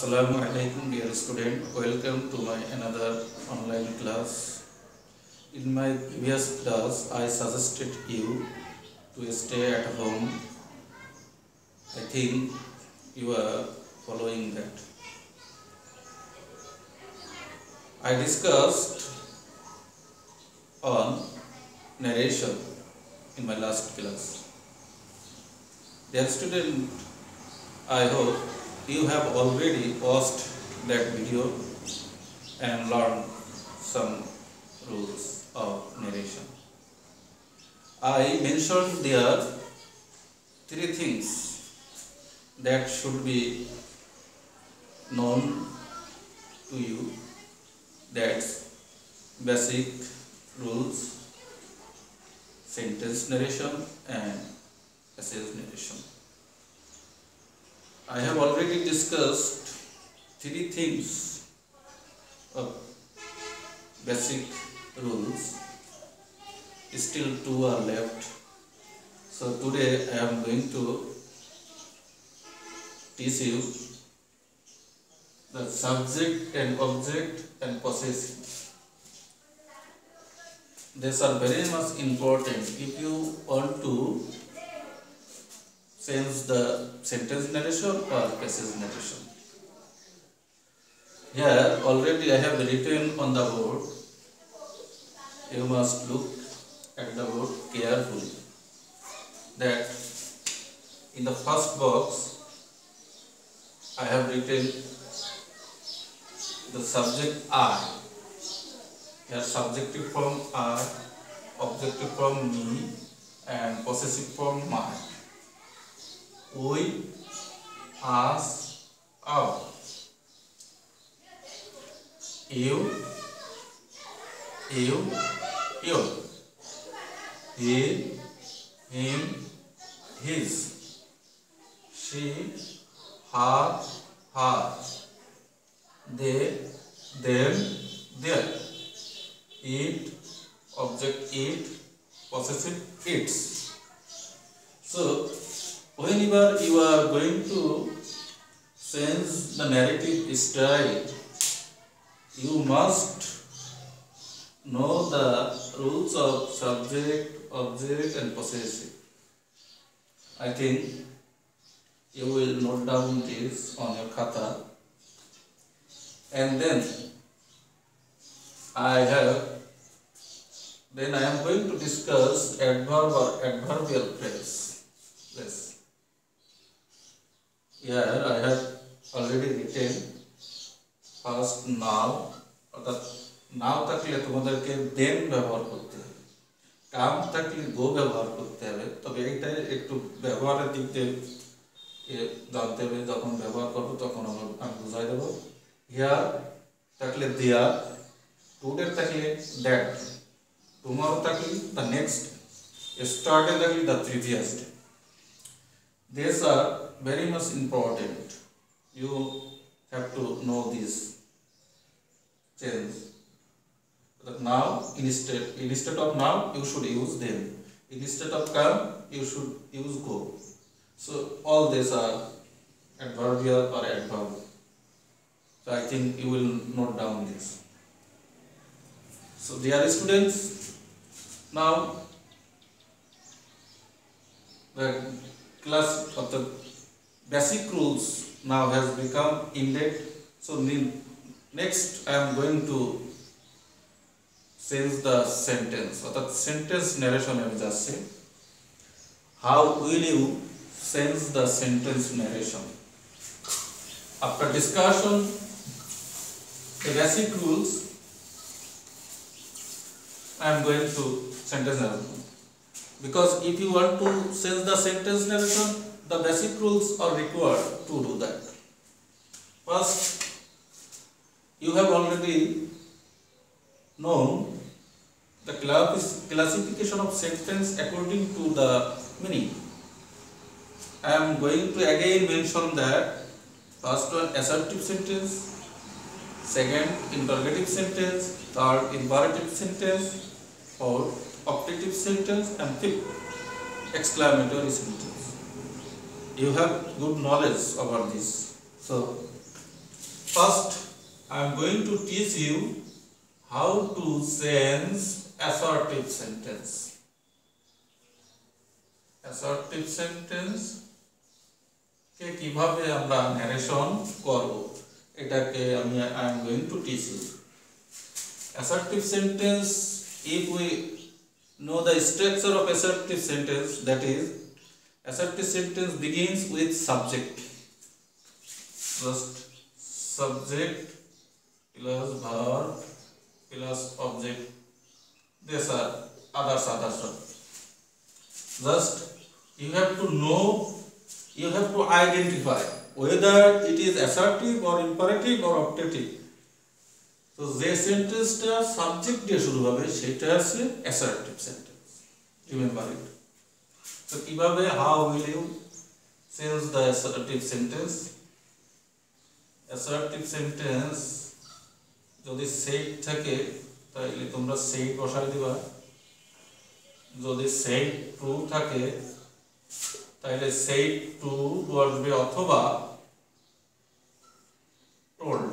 Assalamu alaikum dear student, welcome to my another online class. In my previous class I suggested you to stay at home. I think you are following that. I discussed on narration in my last class. Dear student, I hope you have already watched that video and learned some rules of narration. I mentioned there three things that should be known to you. That's basic rules, sentence narration and passage narration. I have already discussed three things of basic rules. Still two are left. So today I am going to teach you the subject and object and possessive. These are very much important if you want to change the sentence narration or passage narration. Here already I have written on the board. You must look at the board carefully. That in the first box I have written the subject I. Here subjective form I, objective form me and possessive form my. We, us, our. You, your. He, him, his. She, her, they, them, their. It, object it, possessive its. So whenever you are going to change the narrative style, you must know the rules of subject, object and possessive. I think you will note down this on your khata, and then I am going to discuss adverb or adverbial phrase. Yes. Here I have already written first now. অর্থাৎ নাও থাকলে তোমাদেরকে দেন ব্যবহার করতে হবে, কাম থাকলে গো ব্যবহার করতে হবে। তবে এইটা একটু ব্যবহারের দিক দিয়ে জানতে হবে, যখন ব্যবহার করবো তখন আমি বুঝাই দেবো। হিয়ার থাকলে দেয়ার, টুডে থাকলে দ্যাট, টুমরো থাকলে দ্য নেক্সট, yesterday থাকলে the previous day. These are very much important. You have to know this change. But now instead of now you should use them. Instead of come you should use go. So all these are adverbial or adverb. So I think you will note down this. So dear students, now the class of the basic rules now has become ended. So next I am going to change the sentence or the sentence narration. I will just say, how will you change the sentence narration? After discussion the basic rules, I am going to sentence narration. Because if you want to change the sentence narration, the basic rules are required to do that. First, you have already known the classification of sentence according to the meaning. I am going to again mention that first one assertive sentence, second interrogative sentence, third imperative sentence, fourth optative sentence and fifth exclamatory sentence. You have good knowledge about this. So First, I am going to teach you how to change assertive sentence. Assertive sentence কে কিভাবে আমরা narration করব এটাকে I am going to teach you. Assertive sentence, if we know the structure of assertive sentence, that is, assertive sentence begins with subject. First, subject plus verb plus object. These are others. Just you have to know, you have to identify whether it is assertive or imperative or optative. So যে সেন্টেন্সটা subject দিয়ে শুরু হবে সেটা আছে assertive sentence. Remember it. So কিভাবে, how will you change the assertive sentence? Assertive sentence যদি said থাকে তাহলে তোমরা said বসাই দিবা, যদি said true থাকে তাহলে said to বসবে অথবা told.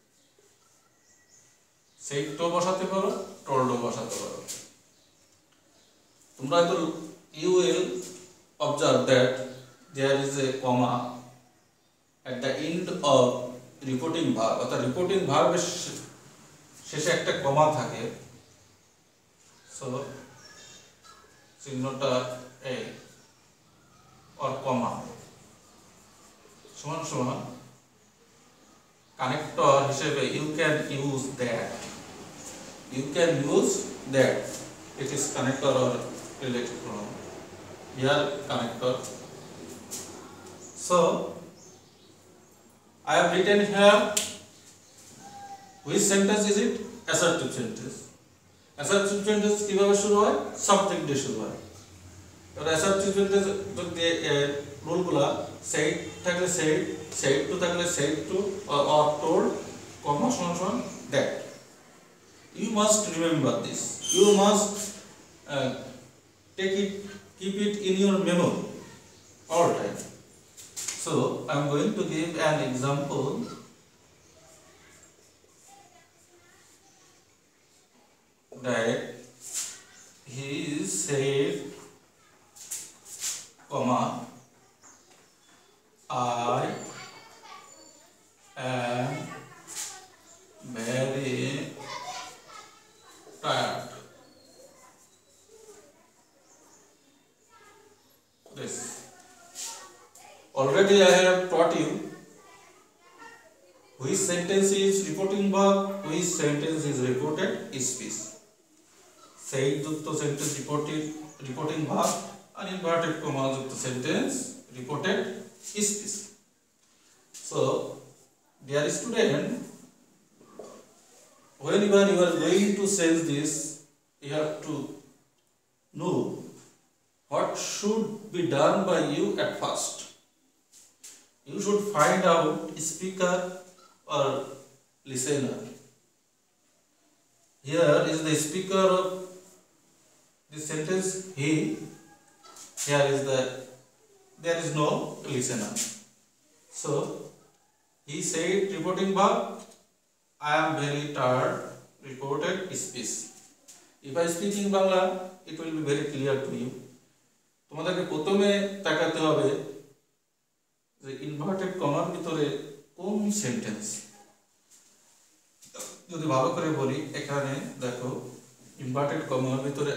said to বসাতে পারো, told বসাতে পারো। তোমরা তো you will observe that there is a comma at the end of reporting verb, অর্থাৎ reporting verb এর শেষে একটা কমা থাকে। সো চিহ্নটা এই or comma সমান সমান কানেক্টর হিসেবে you can use that, it is connector or related pronoun, here connector. So I have written here, which sentence is it? Assertive sentence. Assertive sentence কিভাবে শুরু হয়? সাবজেক্ট দিয়ে শুরু হয়। এবার assertive sentence রুলগুলা said থাকলে said to থাকলে said to or told, comma সমান that. You must remember this. You must keep it in your memory all time. So I am going to give an example. That he said, comma, I am very tired. This already I have taught you which sentence is reporting verb, which sentence is reported speech. Said যুক্ত sentence reporting verb, and inverted comma যুক্ত sentence reported speech. So dear student, whenever you are going to change this, you have to know what should be done by you at first. You should find out speaker or listener. Here is the speaker of this sentence, he. Here is there is no listener. So he said reporting verb, I am very tired, reported speech. If I speak in Bangla, it will be very clear to you. তোমাদেরকে প্রথমে তাকাতে হবে যে inverted কমার ভিতরে কোন sentence. যদি ভালো করে বলি, এখানে দেখো ইনভার্টেড কমার ভিতরে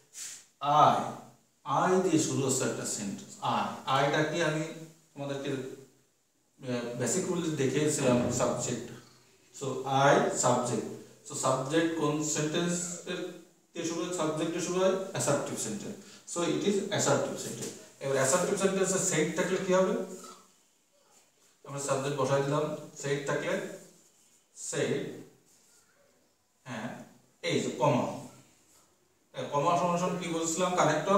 আই দিয়ে শুরু হচ্ছে একটা সেন্টেন্স। আইটা কি আমি তোমাদেরকে বেসিক রুল দেখিয়েছিলাম, subject. So I subject. So subject কোন সেন্টেন্স দিয়ে শুরু হয়? সাবজেক্ট দিয়ে শুরু হয়, assertive sentence. So it is assertive sentence. এবার অ্যাসার্টিভ সেন্টেন্সে সেট থাকলে কি হবে? আমরা সাবজেক্ট বসাই দিলাম, সেট থাকলে সেট, হ্যাঁ এই যে কমা, কমা সমান কি বলছিলাম? Connector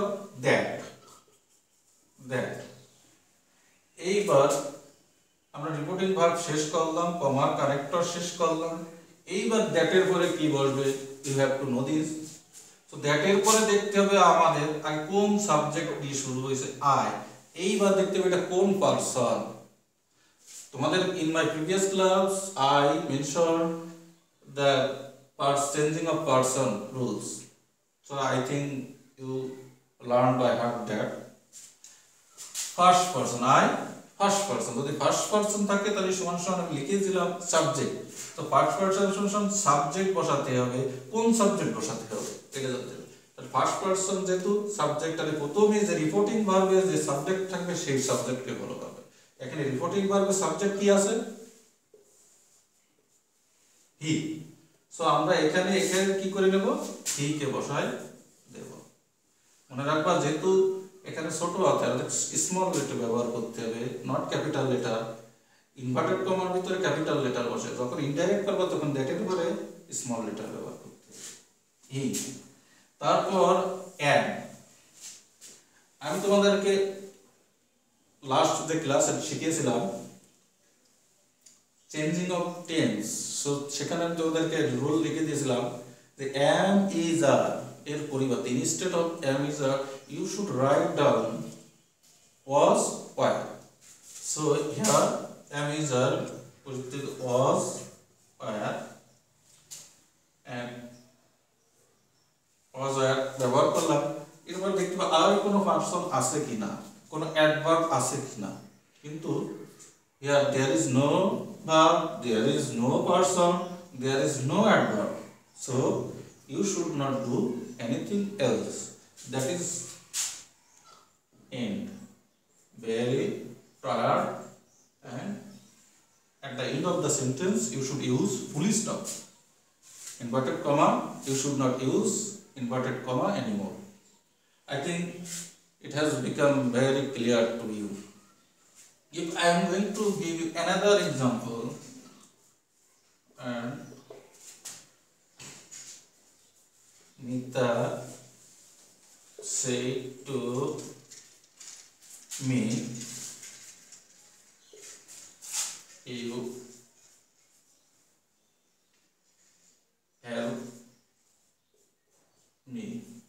that. এইবার আমরা রিপোর্টিং ভার্ব শেষ করলাম, কমার কানেক্টর শেষ করলাম। এইবার দ্যাটের পরে কি বসবে? You have to know this. তো দ্যাটের পরে দেখতে হবে আমাদের আর কোন সাবজেক্ট দিয়ে শুরু হয়েছে, আই। এইবার দেখতে হবে এটা কোন পারসন। তোমাদের in my previous class I mentioned the parts changing of person rules, so I think you learned by heart that first person I first person, যদি ফার্স্ট পারসন থাকে তাহলে সমান সমান আমি লিখে দিলাম সাবজেক্ট, তো ফার্স্ট পারসন সমান সাবজেক্ট বসাতে হবে, কোন সাবজেক্ট বসাতে হবে এটা জানতে হবে। তাহলে ফার্স্ট পারসন যেহেতু সাবজেক্ট, তাহলে প্রথমে যে রিপোর্টিং ভার্বে যে সাবজেক্ট থাকবে সেই সাবজেক্টকে ফলো করবে। এখানে রিপোর্টিং ভার্বে সাবজেক্ট কি আছে? হি। সো আমরা এখানে কি করে নেব? হি কে বসাই দেব। মনে রাখবা যেহেতু এখানে ছোট হাতের অর্থাৎ স্মল লেটার ব্যবহার করতে হবে, নট ক্যাপিটাল লেটার। ইনভার্টেড কমার ভিতরে ক্যাপিটাল লেটার বসে, যখন ইনডাইরেক্ট করবে তখন দ্যাটের উপরে স্মল লেটার ব্যবহার করতে হবে। হি। তারপর এন্ড। আমি তোমাদেরকে লাস্ট যে ক্লাসে শিখিয়েছিলাম চেঞ্জিং অফ টেন্স, সো সেখানে আমি তোমাদেরকে রুল লিখে দিয়েছিলাম যে am is are এর পরিবর্তে instead of am is are you should write down was were. So here am is are পরিবর্তে was were and was were ব্যবহার করলাম। এরপর দেখতে পাবো আর কোনো ফাংশন আছে কিনা, কোনো অ্যাডভার্ব আছে কিনা, কিন্তু here there is no verb, there is no person, there is no adverb, so you should not do anything else. That is end. Very tired, and at the end of the sentence you should use full stop. Inverted comma you should not use inverted comma anymore. I think it has become very clear to you. If I am going to give you another example, and Nita said to me, you help me,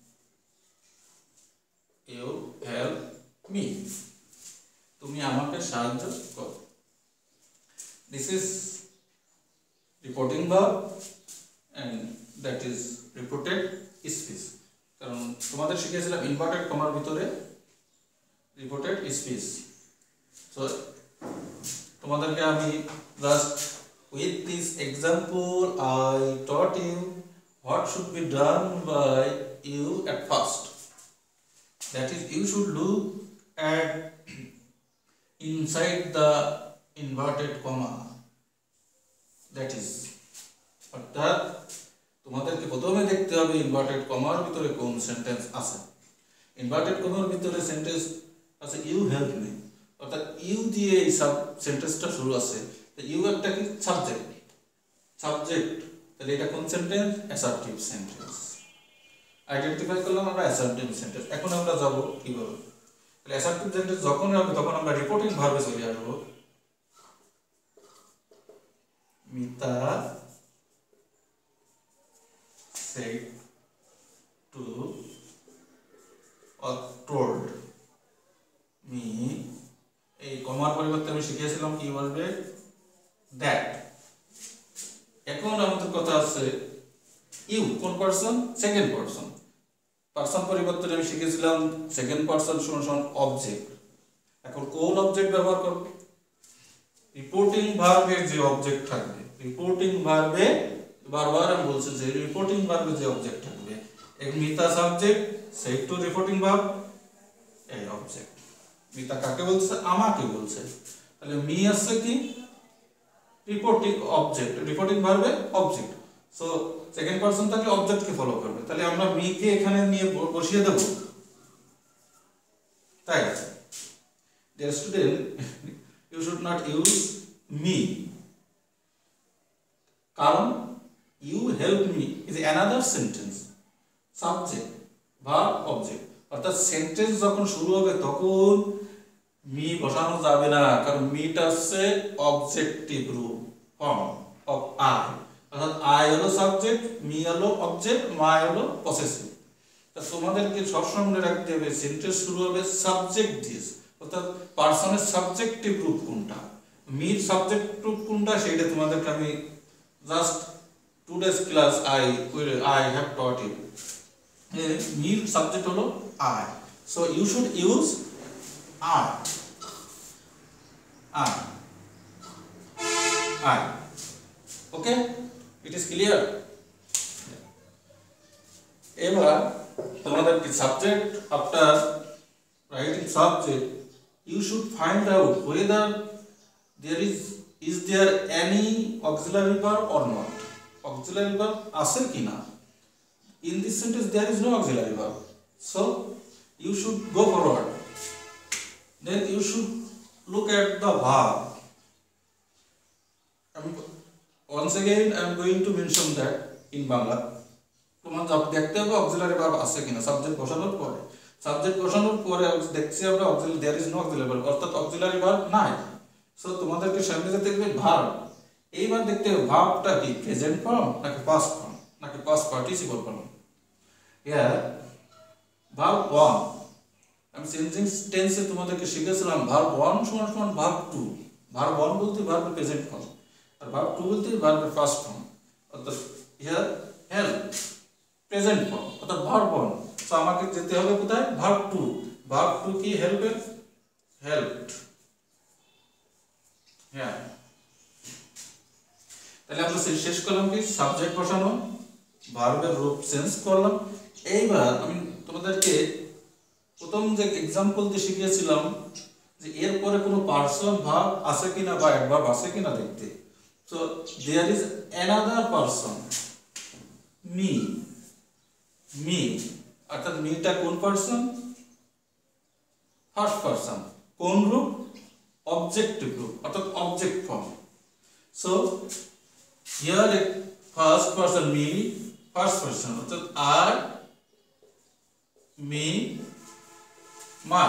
you help me, তুমি আমাকে সাহায্য করো। This is reporting verb and that is reported speech, কারণ তোমাদের শিখিয়েছিলাম inverted কমার ভিতরে reported speech. So তোমাদেরকে আমি just with this example I taught you what should be done by you at first, that is you should look at inside the inverted comma, that is অর্থাৎ তোমাদেরকে প্রথমে দেখতে হবে inverted কমার ভিতরে কোন সেন্টেন্স আছে। ইনভার্টেড কমার ভিতরে সেন্টেন্স আছে ইউ হেল্প মি, অর্থাৎ ইউ দিয়ে এই সব সেন্টেন্সটা শুরু আছে, তো ইউ একটা কি সাবজেক্ট, তাহলে এটা কোন সেন্টেন্স? Assertive sentence. আইডেন্টিফাই করলাম আমরা অ্যাসার্টিভ সেন্টেন্স। এখন আমরা যাব কিভাবে, তাহলে অ্যাসার্টিভ সেন্টেন্স যখন হবে তখন আমরা রিপোর্টিং ভার্বে চলে আসবো। Mita said to or told me, এই কমার পরিবর্তে আমি শিখিয়েছিলাম কি বলবে দ্যাট। এখন আমাদের কথা আছে ইউ কোন পারসন? Second person. পারসন পরিবর্তে আমি শিখেছিলাম সেকেন্ড পারসন সমান অবজেক্ট। এখন কোন অবজেক্ট ব্যবহার করব? রিপোর্টিং ভার্বের যে অবজেক্ট থাকবে, রিপোর্টিং ভার্বে বারবার আমি বলছি যে রিপোর্টিং ভার্বে যে অবজেক্ট থাকবে, এক মিতা সাবজেক্ট, সেই টু রিপোর্টিং ভার্ব এই অবজেক্ট। মিতা কাকে বলছে? আমাকে বলছে, তাহলে মি আছে কি রিপোর্টিং অবজেক্ট, রিপোর্টিং ভার্বে অবজেক্ট। সো সেকেন্ড পারসন থাকলে অবজেক্টকে ফলো করবে, তাহলে আমরা মি কে এখানে নিয়ে বসিয়ে দেব। তাই dear student you should not use me, কারণ you help me is another sentence, subject verb object, অর্থাৎ সেন্টেন্স যখন শুরু হবে তখন মি বসানো যাবে না, কারণ মিটা হচ্ছে অবজেক্টিভ রূপ ফর্ম অফ আই, অর্থাৎ আই হলো সাবজেক্ট, মি হলো অবজেক্ট, মাই হলো পসেসিভ। তা তোমাদেরকে সবসময় মনে রাখতে হবে সেন্টেন্স শুরু হবে সাবজেক্ট দিয়ে, অর্থাৎ পার্সনের সাবজেক্টিভ রূপ কোনটা, मीर सब्जेक्ट टू কোনটা সেটা তোমাদেরকে আমি জাস্ট today's class I have taught you. मीर सब्जेक्ट হলো I, so you should use I. Okay, it is clear. এবার তোমাদের কি subject after writing subject you should find out whether there is there any auxiliary verb or not. Auxiliary verb আছে কিনা? In this sentence there is no auxiliary verb, so you should go forward. Then you should look at the verb. Once again I am going to mention that in Bangla. তোমার যখন দেখতে হবে auxiliary verb আছে কিনা subject বসানোর পরে। Subject বসানোর পরে দেখছি আমরা auxiliary there is no auxiliary verb, অর্থাৎ অক্সিলারি ভার্ব নাই। সো তোমাদেরকে সামনে যে দেখবে ভার্ব, এইবার দেখতে হবে ভার্বটা কি প্রেজেন্ট ফর্ম নাকি পাস্ট ফর্ম নাকি past participle form. Here verb 1 আমি চেঞ্জিং টেন্সে তোমাদেরকে শিখেছিলাম ভার্ব 1 সমান সমান ভার্ব 2। ভার্ব 1 বলতে ভার্বের প্রেজেন্ট ফর্ম আর ভার্ব 2 বলতে ভার্বের পাস্ট ফর্ম, অর্থাৎ হিয়ার হেল্প প্রেজেন্ট ফর্ম অর্থাৎ ভার্ব 1। সো আমাকে যেতে হবে কোথায় ভার্ব 2। ভার্ব 2 কি হেল্পের হেল্পড। হ্যাঁ, তাহলে আমরা শেষ করলাম কি সাবজেক্ট বসানো, ভার্বের রূপ চেঞ্জ করলাম। এইবার আমি তোমাদেরকে প্রথম যে एग्जांपल দিয়ে শিখিয়েছিলাম যে এর পরে কোনো পারসন ভার্ব আছে কিনা বা অ্যাডভার্ব আছে কিনা দেখতে। So there is another person me. Me অর্থাৎ মিটা কোন পারসন? First person. কোন রূপ? অবজেক্টিভ রূপ অর্থাৎ object form. So here first person me, first person অর্থাৎ I me my,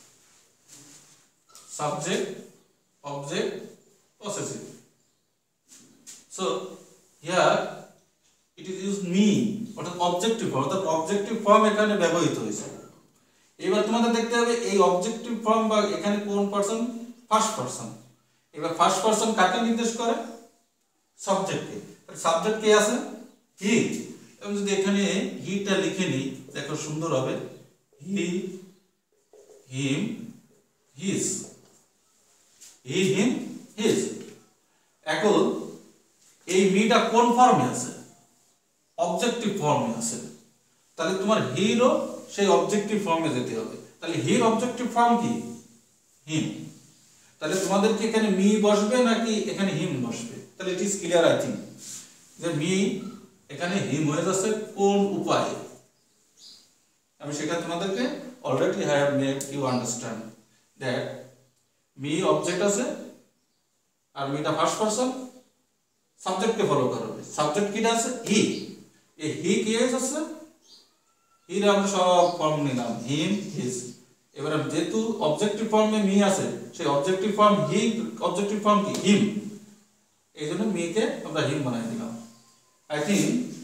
subject object possessive. So here it is use me অর্থাৎ objective form, অর্থাৎ অবজেক্টিভ ফর্ম এখানে ব্যবহৃত হয়েছে। এবার তোমাদের দেখতে হবে এই অবজেক্টিভ ফর্ম বা এখানে কোন পারসন? First person. এবার ফার্স্ট পারসন কাকে নির্দেশ করে? সাবজেক্টকে। সাবজেক্ট কে আছে? হি। এবং যদি এখানে হিটা লিখে নিই দেখো সুন্দর হবে, হি হিম হিজ, হি হিম হিজ। এখন এই মিটা কোন ফর্মে আছে? অবজেক্টিভ ফর্মে আছে। তাহলে তোমার হিরও সেই অবজেক্টিভ ফর্মে যেতে হবে। তাহলে হির অবজেক্টিভ ফর্ম কি? হিম। তাহলে তোমাদেরকে এখানে মি বসবে নাকি এখানে হিম বসবে? তাহলে it is clear I think যে মি এখানে হিম হয়ে যাচ্ছে কোন উপায়ে। আমি সেটা তোমাদেরকে already I have made you understand that me object আছে আর মিটা ফার্স্ট পারসন, সাবজেক্টকে ফলো করবে। সাবজেক্ট কিটা আছে? হি। এই হি কি আছে? হির আমরা সব ফর্ম নিলাম হিম হিজ। এবারে যেহেতু অবজেক্টিভ ফর্মে মি আছে সেই objective form he, objective form কি? হিম। এই জন্য মিকে আমরা হিম বানাই দিলাম। I think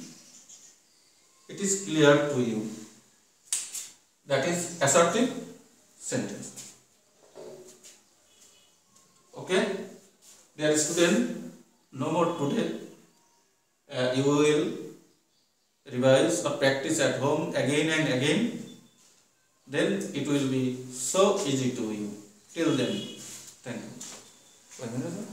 it is clear to you. That is assertive sentence. Okay dear student, no more today. You will revise or practice at home again and again. Then it will be so easy to you. Till then, thank you.